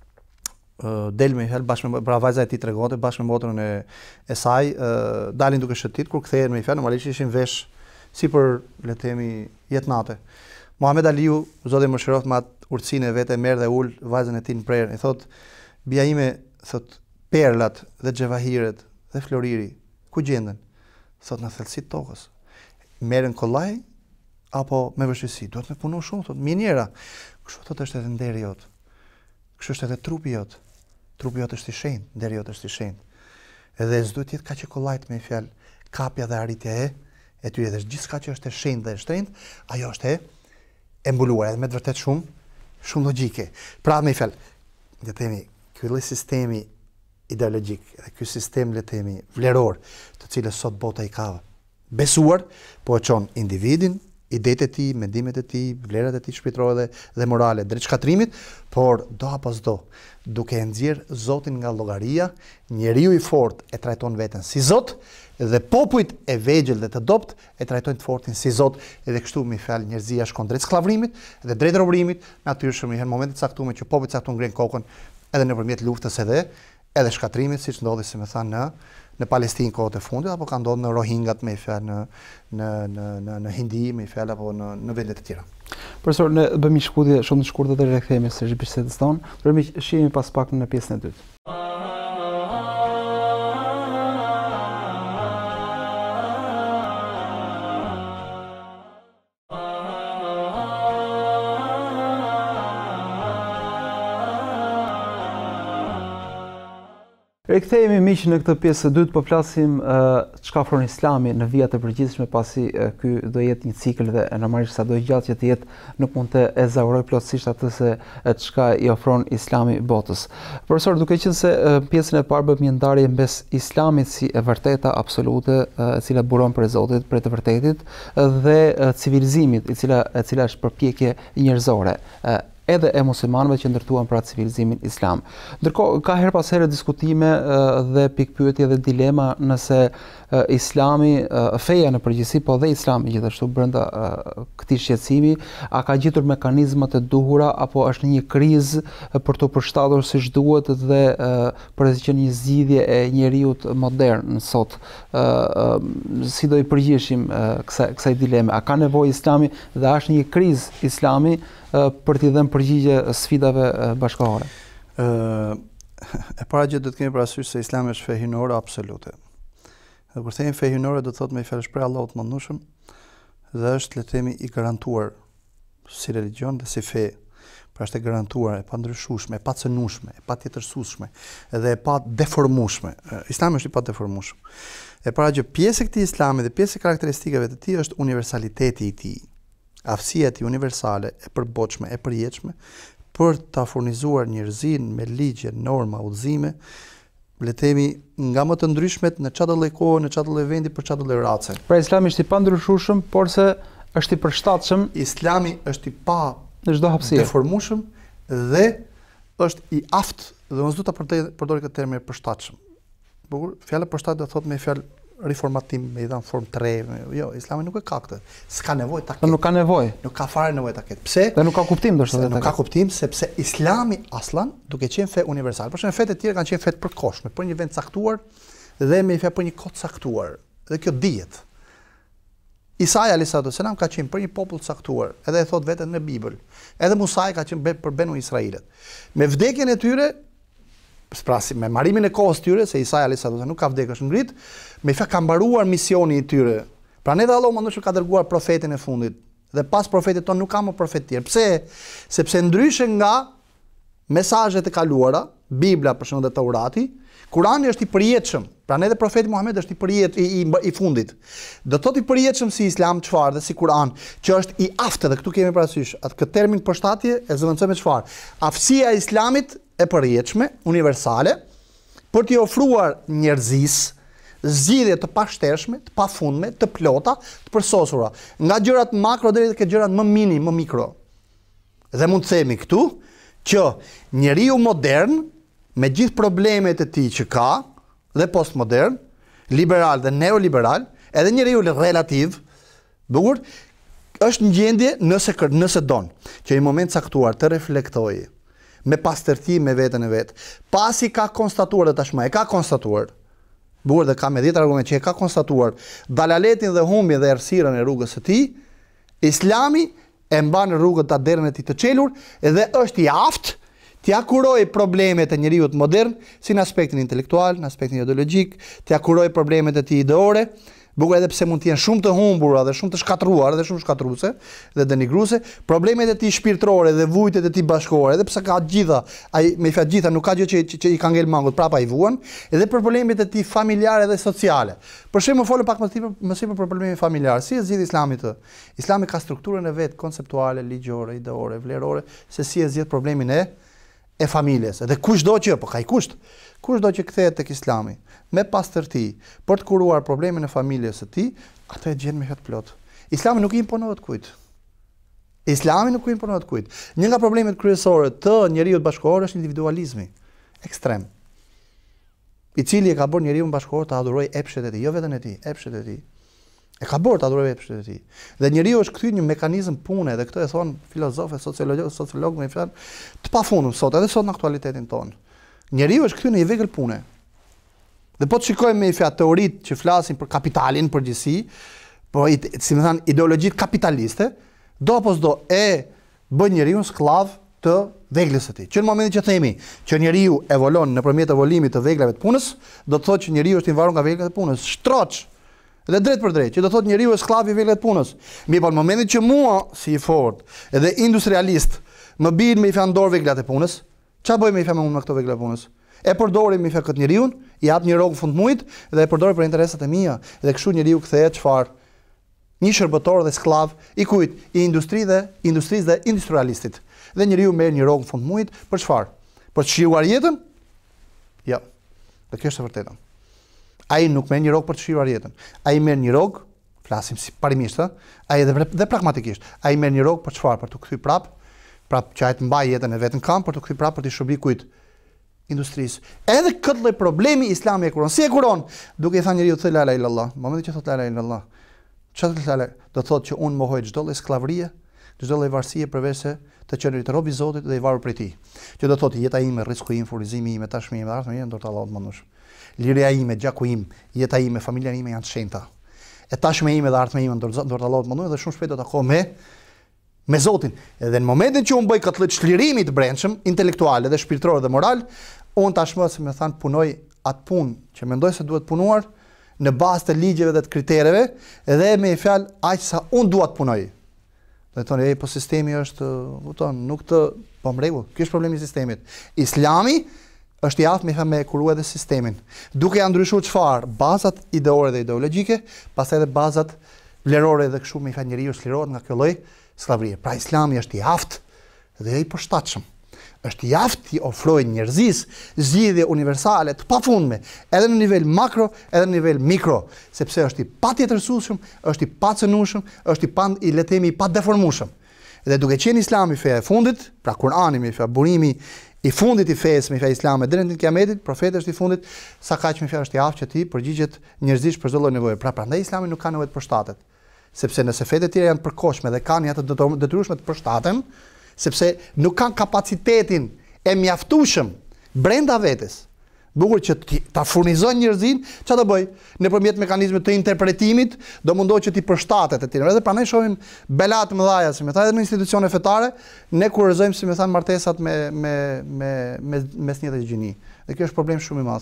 [SPEAKER 2] uh, del me fjalë bashkë me pra vajza e tij tregonte bashkë me motrën e e saj, uh, dalin duke shëtit kur kthehen me fjalë normalisht ishin vesh si për le të themi jetnate. Muhamet Aliu zoti mëshiroft me atë urtësinë e vet e merr dhe ul vajzën e tij në prerë. I thot bija ime thot perlat dhe xhevahiret dhe floriri ku gjenden? Thot në thellësi të tokës. Merren kollaj apo me vështirësi? Duhet me punu shumë, thot minjera. Kështu thot është edhe nderi jot. Kështu është edhe trupi jot. Trupi jot është i shenjtë, nderi jot është i shenjtë. Edhe s'duhet të jetë kaq e kollajt me fjalë kapja dhe arritja e e ty edhe gjithçka që është e shenjtë dhe e shtrenjtë, ajo është e e mbuluar edhe me të vërtet shumë shumë logjike. Pra me fjalë, le të themi, ky lloj sistemi ideologjik dhe ky sistem le të themi vleror, të cilës sot bota i ka besuar, po e çon individin, idetë e tij, mendimet e tij, vlerat e tij shpirtërore dhe, dhe morale drejt shkatrimit, por do apo s'do, duke e nxjerr Zotin nga llogaria, njeriu i fortë e trajton veten si Zot dhe popujt e vegjël dhe të dopt e trajtojnë të fortin si Zot, edhe kështu me fjalë njerëzia shkon drejt skllavrimit dhe drejt robërimit, natyrshëm në momentin e caktuar që popujt caktuar ngren kokën edhe nëpërmjet luftës edhe edhe shkatrimit, siç ndodhi si më thanë në në Palestinë kohët e fundit apo ka ndodhur në Rohingyat me fjalë në në në në në Hindi me fjalë apo në në vende të tjera.
[SPEAKER 1] Profesor, ne bëmi shkputje shumë të shkurtër dhe rikthehemi së bisedës tonë, por më shihemi pas pak në pjesën e dytë. Rikthehemi miq në këtë pjesë të dytë, po flasim uh, çka ofron Islami në vijat e përgjithshme, pasi uh, ky do jetë një cikël dhe normalisht sa do gjatë që të jetë nuk mund të ezauroj plotësisht atë se çka i ofron Islami botës. Profesor, duke qenë se uh, pjesën e parë bëmë një ndarje mes Islamit si e vërteta absolute, uh, e cila buron për Zotit, për të vërtetit, uh, dhe uh, civilizimit, i cila e cila është përpjekje njerëzore. Uh, edhe e muslimanëve që ndërtuan pra civilizimin islam. Ndërkohë ka her pas here diskutime uh, dhe pikpyetje dhe dilema nëse uh, Islami, uh, feja në përgjithësi, po dhe Islami gjithashtu brenda uh, këtij shqetësimi, a ka gjetur mekanizmat e duhura apo është në një krizë uh, për të përshtatur siç duhet dhe uh, për të qenë një zgjidhje e njeriut modern sot. Uh, uh, si do i përgjigjeshim uh, kësaj kësaj dileme? A ka nevojë Islami dhe a është një krizë Islami për t'i dhënë përgjigje sfidave bashkëkohore?
[SPEAKER 2] Ë, e para gjë do të kemi parasysh se Islami është fe hyjnore absolute. Dhe kur themi fe hyjnore do të thotë me fjalë shpreh Allahut të mëndosëm, dhe është le të themi i garantuar si religion dhe si fe. Pra është e garantuar, e pandryshueshme, e pacënueshme, e patjetërsueshme dhe e pa deformueshme. Islami është i pa deformueshëm. E para gjë, pjesë e këtij Islami dhe pjesë e karakteristikave të tij është universaliteti i tij. Aftësia e tij universale, e përbotshme, e përjetshme për ta furnizuar njerëzin me ligje, norma, udhëzime, le të themi nga më të ndryshmet në çdo lloj kohe, në çdo lloj vendi, për çdo lloj race.
[SPEAKER 1] Pra Islami është i pandryshueshëm, por se është i përshtatshëm.
[SPEAKER 2] Islami është i pa
[SPEAKER 1] në çdo hapësirë,
[SPEAKER 2] deformueshëm dhe është i aftë, dhe unë s'do ta përdor këtë termin përshtatshëm. Por fjala përshtat do thotë me fjalë riformatim, me i dhanë formë tre, jo, Islami nuk e ka këtë. S'ka nevojë ta ketë.
[SPEAKER 1] Nuk ka nevojë.
[SPEAKER 2] Nuk ka fare nevojë ta ketë. Pse?
[SPEAKER 1] Dhe nuk ka kuptim ndoshta.
[SPEAKER 2] Nuk ka kuptim sepse Islami aslan duke qenë fe universal. Por shembull fetë të tjera kanë qenë fetë përkohshme, për një vend caktuar dhe me fjalë për një kohë caktuar. Dhe kjo dihet. Isa alayhis salam ka qenë për një popull caktuar, edhe e thot vetën në Bibël. Edhe Musa ka qenë për Benu Israilet. Me vdekjen e tyre, sprasi me marimin e kohës tyre, se Isa alayhis salam nuk ka vdekur, është ngrit, me fjalë ka mbaruar misioni i tyre. Pra ne dhe Allahu mëndoshëm ka dërguar profetin e fundit. Dhe pas profetit ton nuk ka më profet tjerë. Pse? Sepse ndryshe nga mesazhet e kaluara, Bibla për shembull dhe Taurati, Kurani është i përjetshëm. Pra ne dhe profeti Muhamedi është i përjet i, i, i fundit. Do thotë i përjetshëm si Islam çfarë dhe si Kur'an, që është i aftë, dhe këtu kemi parasysh atë këtë termin përshtatje e zëvendësoj me çfarë? Aftësia e Islamit e përjetshme, universale, për t'i ofruar njerëzisë zgjidhje të pashtershme, të pafundme, të plota, të përsosura, nga gjërat makro deri te gjërat më mini, më mikro. Dhe mund të themi këtu që njeriu modern, me gjithë problemet e tij që ka, dhe postmodern, liberal dhe neoliberal, edhe njeriu relativ, bukur, është në gjendje nëse nëse don, që në moment caktuar të reflektojë me pastërti me veten e vet, pasi ka konstatuar dhe tashmë e ka konstatuar, bukur dhe ka me dhjetë argumente që e ka konstatuar dalaletin dhe humbjen dhe errësirën e rrugës së tij, Islami e mban rrugën ta derën e tij të çelur dhe është i aftë t'ia kuroj problemet e njeriut modern, si në aspektin intelektual, në aspektin ideologjik, t'ia kuroj problemet e tij ideore, bukur edhe pse mund të jenë shumë të humbura dhe shumë të shkatruara dhe shumë shkatruese dhe denigruese, problemet e tij shpirtërore dhe vujtet e tij bashkëkohore, edhe pse ka gjitha, ai me fjalë gjitha nuk ka gjë që, që, që i ka ngel mangut, prapa i vuan, edhe për problemet e tij familjare dhe sociale. Për shembull, folëm pak më sipër më sipër për problemin familjar. Si e zgjidh Islami të? Islami ka strukturën e vet konceptuale, ligjore, ideore, vlerore, se si e zgjidh problemin e e familjes. Dhe kushdo që, po ka i kusht, kushdo që kthehet tek Islami me pastërti për të kuruar problemin e familjes së tij, atë e gjen me hjet plot. Islami nuk i imponohet kujt. Islami nuk i imponohet kujt. Një nga problemet kryesore të njeriu bashkëkohor është individualizmi ekstrem, i cili e ka bërë njeriu bashkëkohor të adhurojë epshet e tij, jo veten e tij, epshet e tij. E ka bërë të adhurojë epshet e tij. Dhe njeriu është kthyer një mekanizëm pune, dhe këtë e thon filozofë, sociologë, sociologë me fjalë të pafundur sot, edhe sot në aktualitetin ton. Njeriu është kthyer në një vegël pune. Dhe po të shikojmë me fjalë teoritë që flasin për kapitalin përgjithësi, po si më thënë ideologjitë kapitaliste, do apo s'do e bën njeriu skllav të veglës së tij. Që në momentin që themi që njeriu evolon nëpërmjet evolimit të veglave të punës, do të thotë që njeriu është i varur nga veglat e punës. Shtroç. Dhe drejt për drejt, që do thotë njeriu është skllav i veglat të punës. Mirë, po në momentin që mua si i fortë edhe industrialist më bin me i fjalë ndor veglat e punës, ç'a bëj me i fjalë me këto vegla të punës? E përdori mi fe këtë njeriu, i jap një rrogë fund muajit dhe e përdori për interesat e mia. Dhe kështu njeriu kthehet çfarë? Një shërbëtor dhe sklav i kujt? I industri dhe industrisë dhe industrialistit. Dhe njeriu merr një rrogë fund muajit për çfarë? Për të shijuar jetën? Jo. Dhe kjo është e vërteta. Ai nuk merr një rrogë për të shijuar jetën. Ai merr një rrogë, flasim si parimisht, ai edhe dhe pragmatikisht. Ai merr një rrogë për çfarë? Për të kthyer prap, prap që ai të mbajë jetën e vetën kam, për të kthyer prap për të shërbi kujt? Industrisë. Edhe këtë lloj problemi Islami e kuron. Si e kuron? Duke i thënë njeriu të la ilaha illallah. Në momentin që thot la ilaha illallah, çfarë do të thotë? Do të thotë që unë mohoj çdo lloj skllavërie, çdo lloj varësie përveç se të qenë të rob i Zotit dhe i varur prej tij. Që do të thotë jeta ime, rreziku im, furnizimi im, tashmimi im, ardhmja ime ndër të Allahut mëndush. Liria ime, gjaku im, jeta ime, familja ime janë të shenjta. E tashmja ime dhe ardhmja ime ndër të Allahut mëndush dhe shumë shpejt do të takoj me me Zotin. Edhe në momentin që unë bëj këtë lloj çlirimi të brendshëm, intelektual dhe shpirtëror dhe moral, unë tashmë se më than punoj atë punë që mendoj se duhet punuar në bazë të ligjeve dhe të kritereve, edhe me fjalë aq sa unë dua të punoj. Do të thonë, po sistemi është, kupton, nuk të po mregull. Ky është problemi i sistemit. Islami është i aftë me me kurua edhe sistemin. Duke ja ndryshuar çfarë? Bazat ideore dhe ideologjike, pastaj edhe bazat vlerore dhe kështu me fjalë njeriu shlirohet nga kjo lloj skllavërie. Pra Islami është i aftë dhe i përshtatshëm. Është i aftë i ofrojë njerëzisë zgjidhje universale të pafundme, edhe në nivel makro, edhe në nivel mikro, sepse është i patjetërsueshëm, është i pacënueshëm, është i pa i le të themi i padeformueshëm. Dhe duke qenë Islami feja e fundit, pra Kurani me fjalë burimi i fundit i fesë me fjalë islame deri në kiametin, profeti është i fundit, sa kaq me fjalë është i aftë që ti përgjigjet njerëzisht për çdo lloj nevoje. Pra prandaj Islami nuk ka nevojë të përshtatet. Sepse nëse fetë të tjera janë të përkohshme dhe kanë ato detyrueshme të përshtaten, sepse nuk kanë kapacitetin e mjaftueshëm brenda vetes. Bukur që ta furnizojnë njerëzin, çfarë do bëj? Nëpërmjet mekanizmit të interpretimit, do mundohet që ti përshtatet e tjerë. Edhe prandaj shohim bela të mëdha, si më thënë, edhe në institucione fetare, ne kurrizojmë, si më thënë, martesat me me me me mesnjë dhe gjini. Dhe kjo është problem shumë i madh.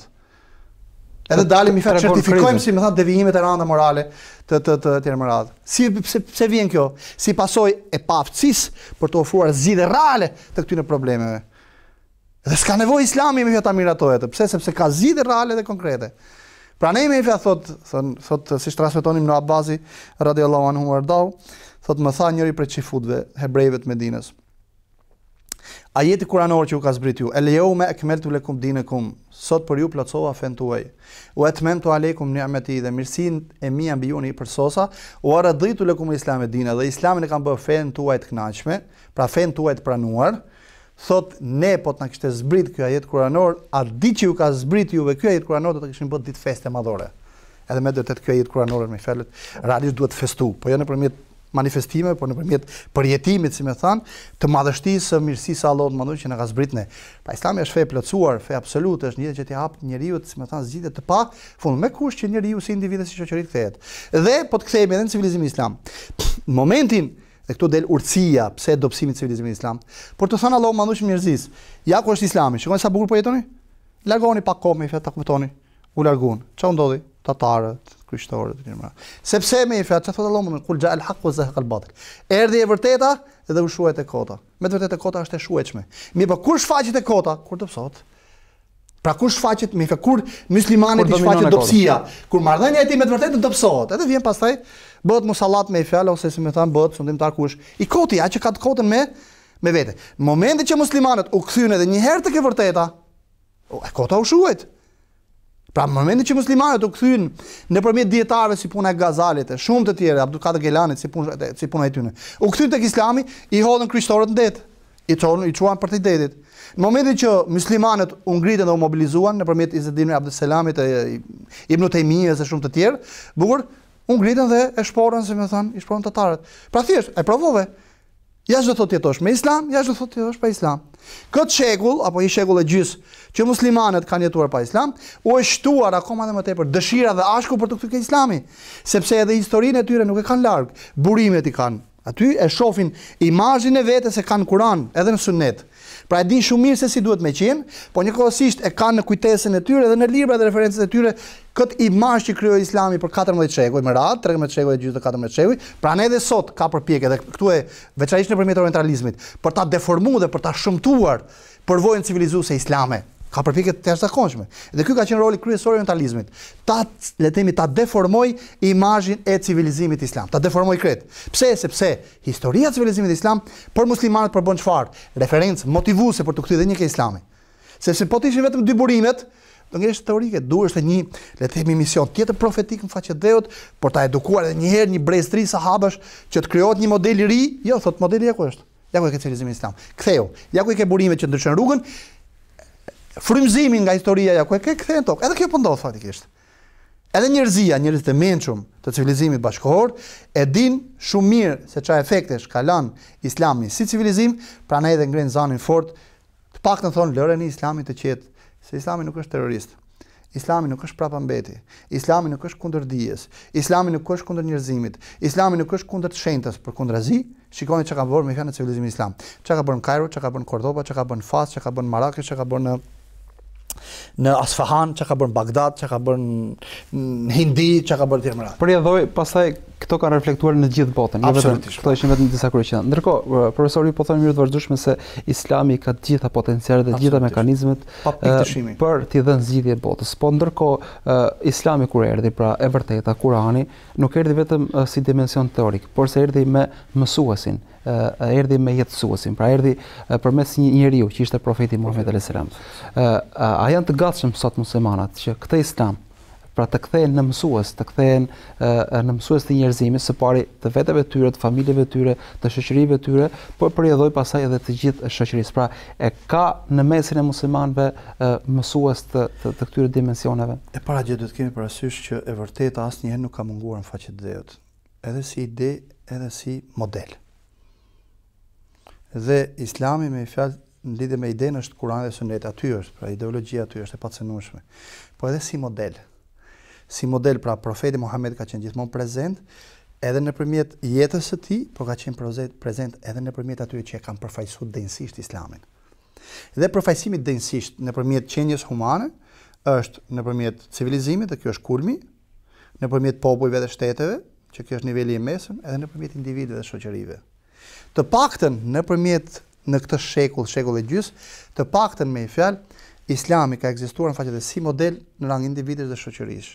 [SPEAKER 2] Edhe dalim i fat certifikojmë, si më thënë, devijimet e rënda morale të të të tjerë më radh. Si pse pse vjen kjo? Si pasojë e paaftësisë për të ofruar zgjidhje reale të këtyre problemeve. Dhe s'ka nevojë Islami me ta miratohet. Pse? Sepse ka zgjidhje reale dhe konkrete. Pra ne me fjalë thot, thon, thot siç transmetonim në Abbazi radhiyallahu anhu ardau, thot më tha njëri prej xifutëve hebrejve të Medinës. Ajeti kuranor që u ka zbrit ju, el yawma akmaltu lakum dinakum, sot për ju plotësova fen tuaj. Wa atmamtu alaykum ni'mati, dhe mirësinë e mia mbi ju i përsosa, wa raditu lakum al-islam dina, dhe Islamin e kam bërë fen tuaj të kënaqshme, pra fen tuaj të pranuar. Thot ne po të na kishte zbrit ky ajet kuranor, a di që ju ka zbrit juve ky ajet kuranor, do të kishin bërë ditë feste madhore. Edhe me vërtet ky ajet kuranor me fjalët realisht duhet festu, po jo nëpërmjet manifestime, por nëpërmjet përjetimit, si më than, të madhështisë së mirësisë së Allahut mëndoj që na ka zbrit ne. Pa Islami është fe e plotësuar, fe absolute, është një gjë që t'i hap njeriu, si më than, zgjidhje të pa fund, me kusht që njeriu si individ dhe si shoqëri kthehet. Dhe po të kthehemi edhe në civilizimin islam. Në momentin dhe këtu del urtësia, pse dobësimi i civilizimit islam. Por të thonë Allahu mandushim njerëzis, ja ku është Islami, shikoni sa bukur po jetoni? Largoni pak kohë me fjalë ta kuptoni. U larguan. Çfarë ndodhi? Tatarët, krishterët, të tjerë. Sepse me fjalë çfarë thotë Allahu, kul ja al haqq wa zahaqa al batil. Erdhi e vërteta dhe u shuhet e kota. Me të vërtetë e kota është e shuhetshme. Mirë, po kur shfaqet e kota? Kur të psot. Pra kur shfaqet me fjalë kur muslimanit i shfaqet dobësia, kur marrëdhënia e tij me të vërtetë dobësohet, edhe vjen pastaj bëhet musallat me fjalë ose si më thën bëhet sundimtar kush i koti, ai që ka të kotën me me vete. Në momentin që muslimanët u kthyen edhe një herë tek e vërteta, e kota u shuhet. Pra në momentin që muslimanët u kthyen nëpërmjet dietarëve si puna e Gazalit, e shumë të tjerë, Abdul Kader Gelanit si puna si puna e tyre. U kthyen tek Islami, i hodhën krishterët në det, i çon i çuan për të detit. Në momentin që muslimanët u ngritën dhe u mobilizuan nëpërmjet Izzedin ibn Abdulselamit e Ibn Taymiyes e shumë të tjerë, bukur u ngritën dhe e shporën, si më thënë, i shporën tatarët. Pra thjesht, e provove. Ja çdo thotë jetosh me Islam, ja çdo thotë jetosh pa Islam. Këtë shekull apo një shekull e gjys që muslimanët kanë jetuar pa Islam, u është shtuar akoma edhe më tepër dëshira dhe ashku për të kthyer Islami, sepse edhe historinë e tyre nuk e kanë larg, burimet i kanë. Aty e shohin imazhin e vetes se kanë Kur'an, edhe në Sunet. Pra e din shumë mirë se si duhet me qenë, po njëkohësisht e kanë në kujtesën e tyre dhe në libra dhe referencët e tyre këtë imazh që krijoi Islami për katërmbëdhjetë shekuj më radh, tretëmbëdhjetë shekuj e gjysmë të katërmbëdhjetë shekuj, pra ne edhe sot ka përpjekje dhe këtu e veçanërisht nëpërmjet orientalizmit, për ta deformuar dhe për ta shëmtuar përvojën civilizuese islame. Ka përpjekje të jashtëzakonshme. Dhe ky ka qenë roli kryesor i orientalizmit. Ta, le të themi, ta deformoj imazhin e civilizimit islam. Ta deformoj krejt. Pse? Sepse historia e civilizimit islam për muslimanët përbën çfarë? Referencë motivuese për të kthyer dhe një ke islami. Sepse po të ishin vetëm dy burimet, do ngjesh teorike, duhet të një, le të themi, mision tjetër profetik në faqe dheut, por ta edukuar edhe një herë një breztri sahabash që të krijohet një model i ri. Jo, thot modeli ja ku është. Ja ku e ke civilizimi islam. Ktheu. Ja ku e ke burimet që ndryshojnë rrugën. Frymëzimin nga historia ja ku e ke kthehen tokë. Edhe kjo po ndodh faktikisht. Edhe njerëzia, njerëzit e mençur të civilizimit bashkëkohor e din shumë mirë se çfarë efektesh ka lënë Islami si civilizim, prandaj edhe ngren zanin fort. Të paktën thonë lëreni Islamin të qetë, se Islami nuk është terrorist. Islami nuk është prapambeti. Islami nuk është kundër dijes. Islami nuk është kundër njerëzimit. Islami nuk është kundër të shenjtës, por kundrazi. Shikoni çka ka bërë me fjalën e civilizimit islam. Çka ka bërë në Kairo, çka ka bërë në Kordoba, çka ka bërë në Fas, çka ka bërë në Marrakesh, çka ka bërë në në Asfahan, çka ka bërë në Bagdad, çka ka bërë në Hindi, çka ka bërë të tjerë.
[SPEAKER 1] Për jadhoj, pastaj këto kanë reflektuar në gjithë botën, jo vetëm këto ishin vetëm disa kryqëndra. Ndërkohë, profesori po thonë mirë të vazhdueshme se Islami ka të gjitha potencialet dhe të gjitha mekanizmet për t'i dhënë zgjidhje botës. Po ndërkohë, Islami kur erdhi, pra e vërteta, Kurani, nuk erdhi vetëm si dimension teorik, por se erdhi me mësuesin, erdhi me jetësuesin, pra erdhi përmes një njeriu që ishte profeti Muhamedi alayhis salam. A janë të gatshëm sot muslimanat që këtë Islam pra të kthehen në mësues, të kthehen në mësues të njerëzimit, së pari të vetëve të tyre, të familjeve të tyre, të shoqërive të tyre, por përjedhoj pasaj edhe të gjithë shoqërisë. Pra e ka në mesin e muslimanëve mësues të, të, të këtyre dimensioneve.
[SPEAKER 2] E para gjë duhet kemi parasysh që e vërteta asnjëherë nuk ka munguar në faqe të dheut, edhe si ide, edhe si model. Dhe Islami me fjalë në lidhje me idenë është Kurani dhe Suneti, aty është, pra ideologjia aty është e pacenueshme. Po edhe si model. Si model, pra profeti Muhammed ka qenë gjithmonë prezent edhe nëpërmjet jetës së tij, por ka qenë prezent edhe nëpërmjet atyre që e kanë përfaqësuar denjësisht Islamin. Dhe përfaqësimi denjësisht nëpërmjet qenies humane është nëpërmjet civilizimit, dhe kjo është kulmi, nëpërmjet popujve dhe shteteve, që kjo është niveli i mesëm, edhe nëpërmjet individëve dhe shoqërive. Të paktën nëpërmjet në këtë shekull, shekull e gjys, të paktën me fjalë, Islami ka ekzistuar në faqe si model në rang individësh dhe shoqërish.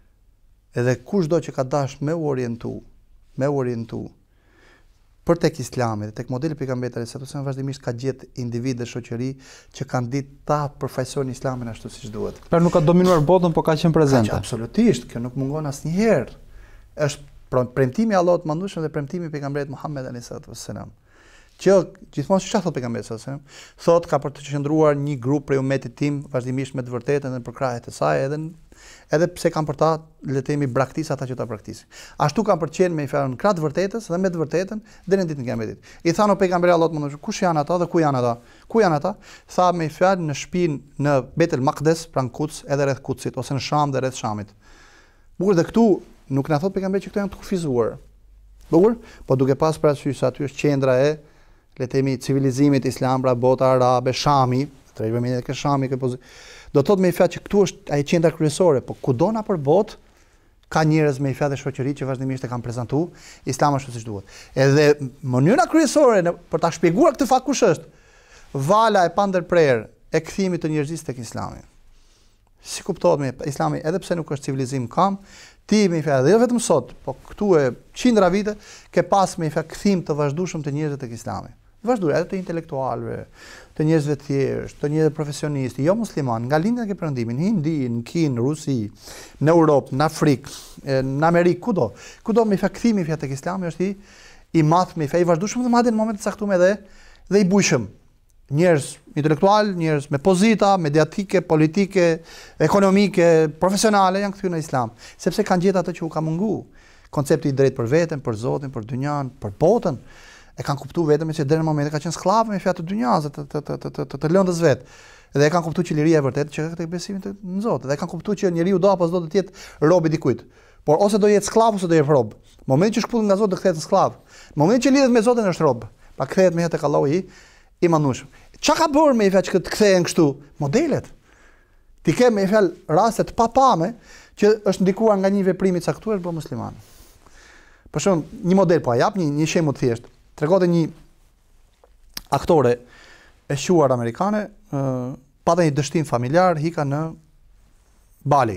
[SPEAKER 2] Edhe kushdo që ka dash me u orientu, me u orientu për tek Islami dhe tek modeli pejgamberit alayhis salam, vazhdimisht ka gjetë individ dhe shoqëri që kanë ditë ta përfaqësojnë Islamin ashtu siç duhet.
[SPEAKER 1] Pra nuk ka dominuar botën, por ka qenë prezente.
[SPEAKER 2] Absolutisht, kjo nuk mungon asnjëherë. Është premtimi i Allahut të Madhërisht dhe premtimi i pejgamberit Muhammed alayhis salam. Që gjithmonë si çfarë thot pejgamberi sallallahu alajhi wasallam, thot ka për të qëndruar një grup prej umetit tim vazhdimisht me të vërtetën dhe për krahjet e saj, edhe edhe pse kanë për ta le të themi braktis ata që ta braktisin. Ashtu kanë për të qenë me fjalën krah të vërtetës dhe me të vërtetën deri në ditën e Kiametit. I thanë pejgamberi Allahut më kush janë ata dhe ku janë ata? Ku janë ata? Tha me fjalë në shtëpinë në Betel Maqdes, pranë Quds, edhe rreth Qudsit ose në Sham dhe rreth Shamit. Bukur dhe këtu nuk na thot pejgamberi që këto janë të kufizuar. Bukur, po duke pas parasysh se aty është qendra e le të themi civilizimit islam, pra bota arabe, Shami, trajtojmë edhe kë Shami, kë pozitë. Do të thotë me fjalë që këtu është ai qendra kryesore, po kudo na për botë ka njerëz me fjalë shoqëri që vazhdimisht e kanë prezantuar Islamin ashtu siç duhet. Edhe mënyra kryesore në, për ta shpjeguar këtë fakt kush është, vala e pandërprerë e kthimit të njerëzisë tek Islami. Si kuptohet me Islami, edhe pse nuk është civilizim kam, ti me fjalë jo vetëm sot, po këtu e qindra vite ke pas me fjalë kthim të vazhdueshëm të njerëzve tek Islami. Vazhduar edhe të intelektualëve, të njerëzve të thjeshtë, të njerëzve profesionistë, jo musliman, nga lindja e perëndimin, në Hindi, në Kinë, në Rusi, në Europë, në Afrikë, në Amerikë, kudo. Kudo me fjalë kthimi fjalë tek Islami është i i madh me fjalë i vazhdueshëm dhe madje në momente të caktuara edhe dhe i bujshëm. Njerëz intelektual, njerëz me pozita, mediatike, politike, ekonomike, profesionale janë kthyer në Islam, sepse kanë gjetur atë që u ka mungu. Koncepti i drejtë për veten, për Zotin, për dynjan, për botën. E kanë kuptuar vetëm se deri në momentin ka qenë skllav me fjalë të dynjas, të të të të të, të lëndës vet. Dhe e kanë kuptuar që liria e vërtetë që ka tek besimi në Zot. Dhe e kanë kuptuar që njeriu do apo s'do të jetë rob i dikujt. Por ose do jetë skllav ose do jetë rob. Në momentin që shkputet nga Zoti do kthehet në skllav. Në momentin që lidhet me Zotin është rob. Pa kthehet me tek Allahu i i mandueshëm. Çka ka bërë me fjalë që të kthehen kështu? Modelet. Ti ke me fjalë raste të papame që është ndikuar nga një veprim i caktuar për musliman. Për shembull, një model po jap një një shembull të thjeshtë. Tregote një aktore e shuar amerikane, ë pata një dështim familjar, hika në Bali.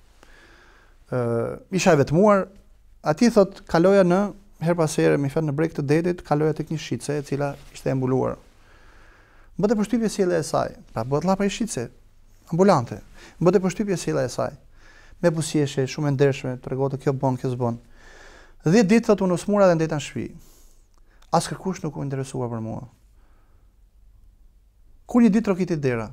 [SPEAKER 2] Uh, isha e vetmuar, ati thot kaloja në her pas here, mi fat në breg të detit, kaloja tek një shitse e cila ishte e mbuluar. Bëte përshtypje sjellja e saj, pra bëhet lla prej shitse, ambulante. Bëte përshtypje sjellja e saj. Me buzëqeshje, shumë e ndershme, tregonte kjo bën, kjo s'bën. dhjetë ditë thot unë usmura dhe ndeta në shtëpi. As kërkush nuk u interesua për mua. Kur një ditë trokiti dera.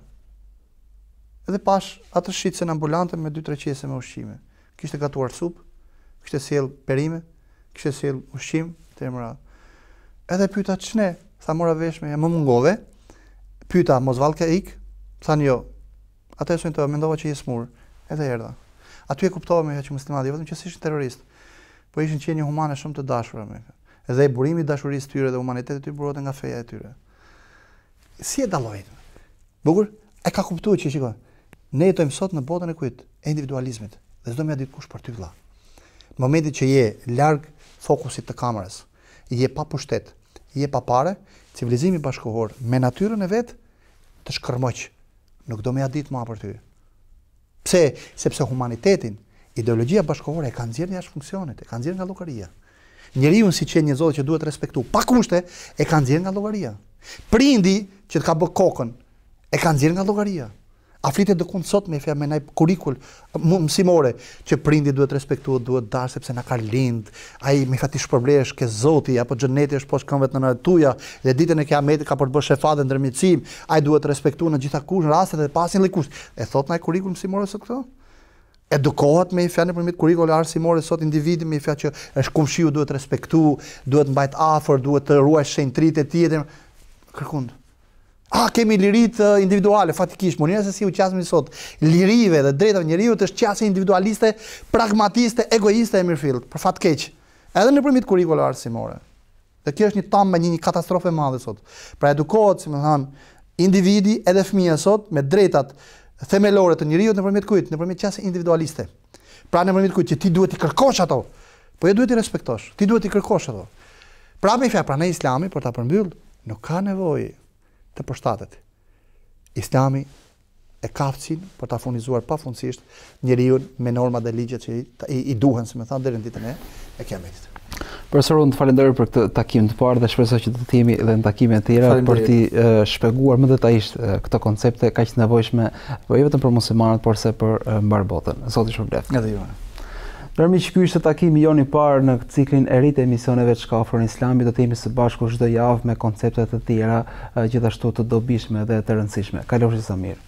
[SPEAKER 2] Edhe pash atë shitse në ambulante me dy tre qese me ushqime. Kishte gatuar supë, kishte sjell perime, kishte sjell ushqim të emra. Edhe pyeta ç'ne, tha mora vesh me, më mungove. Pyeta mos vallë ke ik? Thanë jo. Atë e sonte, mendova që je smur. Edhe erdha. Aty e kuptova me që muslimanët, vetëm që s'ishin terrorist, po ishin qenie humane shumë të dashura me. Edhe e burimi i dashurisë tyre dhe humanitetit të tyre burote nga feja e tyre. Si e dallojnë? Bukur, e ka kuptuar që shikoj. Ne jetojmë sot në botën e kujt? E individualizmit. Dhe s'do më ja ditë kush për ty vëlla. Në momentin që je larg fokusit të kamerës, je pa pushtet, je pa parë, civilizimi bashkëkohor me natyrën e vet të shkërmoq. Nuk do më ja ditë më për ty. Pse? Sepse humanitetin, ideologjia bashkëkohore e ka nxjerrë jashtë funksionit, e ka nxjerrë nga llogaria. Njeriu si që një zot që duhet respektu, pa kushte, e ka nxjerrë nga llogaria. Prindi që të ka bë kokën, e ka nxjerrë nga llogaria. A flitet do kund sot me fjalë me nai kurrikul mësimore që prindi duhet respektuar, duhet dash sepse na ka lind, ai me fati shpërblesh ke Zoti apo xheneti është poshtë këmbëve të nënave tuaja dhe ditën e Kiametit ka për të bërë shefat dhe ndërmjetësim, ai duhet respektuar në gjitha kushtet, rastet dhe pasin lloj kusht. E thot nai kurrikul mësimore sot këto? Edukohet me fjalë nëpërmjet kurrikullit arsimore sot individi me fjalë që është kumshiu duhet respektu, duhet mbajt afër, duhet të ruaj shenjtritë e tij. Kërkund. Ah, kemi lirit uh, individuale, fatikisht, mënyra se si u qasmi sot, lirive dhe drejtave njerëzit është qasje individualiste, pragmatiste, egoiste e mirëfillt, për fat keq. Edhe nëpërmjet kurrikullit arsimore. Dhe kjo është një tamë me një, një katastrofë e madhe sot. Pra edukohet, si më thënë, individi edhe fëmia sot me drejtat themelore të njerëzit nëpërmjet kujt, nëpërmjet qasje individualiste. Pra nëpërmjet kujt që ti duhet i kërkosh ato, po jo duhet i respektosh, ti duhet i kërkosh ato. Pra me fjalë, pra në Islami për ta përmbyll, nuk ka nevojë të përshtatet. Islami e kafcin për ta furnizuar pafundësisht njeriu me norma dhe ligjet që i, i duhen, si më thënë, deri në ditën e, e Kiametit.
[SPEAKER 1] Profesor, unë të falenderoj për këtë takim të parë dhe shpresoj që do të jemi edhe në takime të tjera për t'i uh, shpjeguar më detajisht uh, këto koncepte kaq të nevojshme, po jo vetëm për muslimanët, por se për uh, mbar botën. Zoti ju shpëlbeft.
[SPEAKER 2] Edhe ju.
[SPEAKER 1] Nërmi që ky ishte takimi joni parë në ciklin e ri të emisioneve të shkafur në Islami, do të jemi së bashku çdo javë me koncepte të tjera, gjithashtu të dobishme dhe të rëndësishme. Kalofshi sa mirë.